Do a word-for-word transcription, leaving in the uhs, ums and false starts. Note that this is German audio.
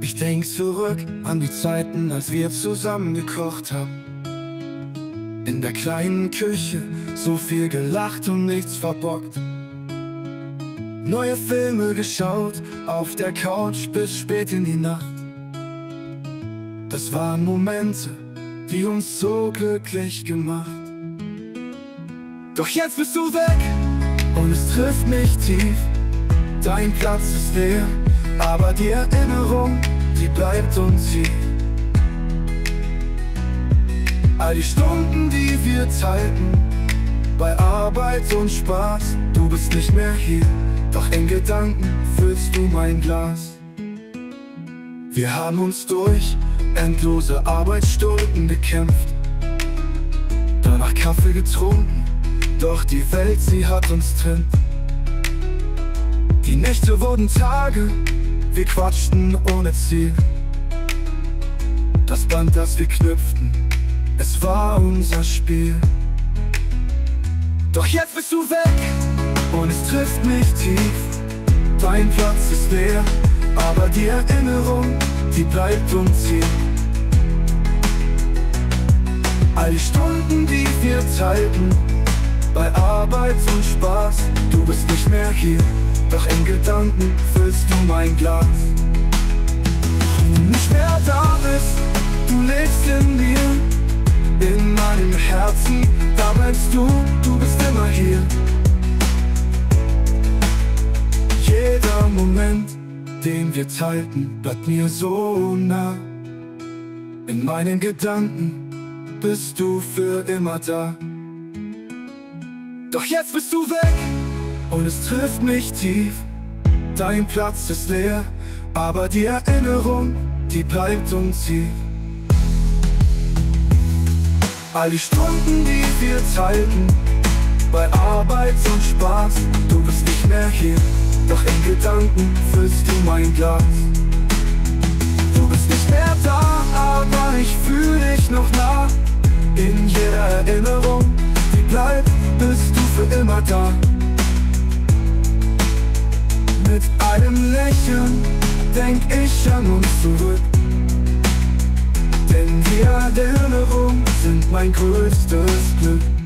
Ich denk zurück an die Zeiten, als wir zusammen gekocht haben. In der kleinen Küche, so viel gelacht und nichts verbockt. Neue Filme geschaut, auf der Couch bis spät in die Nacht. Das waren Momente, die uns so glücklich gemacht. Doch jetzt bist du weg und es trifft mich tief. Dein Platz ist leer, aber die Erinnerung, die bleibt uns hier. All die Stunden, die wir teilten, bei Arbeit und Spaß. Du bist nicht mehr hier, doch in Gedanken füllst du mein Glas. Wir haben uns durch endlose Arbeitsstunden gekämpft, danach Kaffee getrunken, doch die Welt, sie hat uns trennt. Die Nächte wurden Tage, wir quatschten ohne Ziel. Das Band, das wir knüpften, es war unser Spiel. Doch jetzt bist du weg und es trifft mich tief. Dein Platz ist leer, aber die Erinnerung, die bleibt uns hier. All die Stunden, die wir teilten, bei Arbeit und Spaß. Du bist nicht mehr hier, doch in Gedanken füllst du mein Glas. Du nicht mehr da bist, du lebst in mir, in meinem Herzen, da bleibst du, du bist immer hier. Jeder Moment, den wir teilten, bleibt mir so nah. In meinen Gedanken bist du für immer da. Doch jetzt bist du weg und es trifft mich tief. Dein Platz ist leer, aber die Erinnerung, die bleibt uns hier. All die Stunden, die wir teilten, bei Arbeit und Spaß. Du bist nicht mehr hier, doch in Gedanken füllst du mein Glas. Du bist nicht mehr da, aber ich fühl dich noch nah. In jeder Erinnerung, die bleibt, bist du für immer da. Mit einem Lächeln denk ich an uns zurück, denn die Erinnerungen sind mein größtes Glück.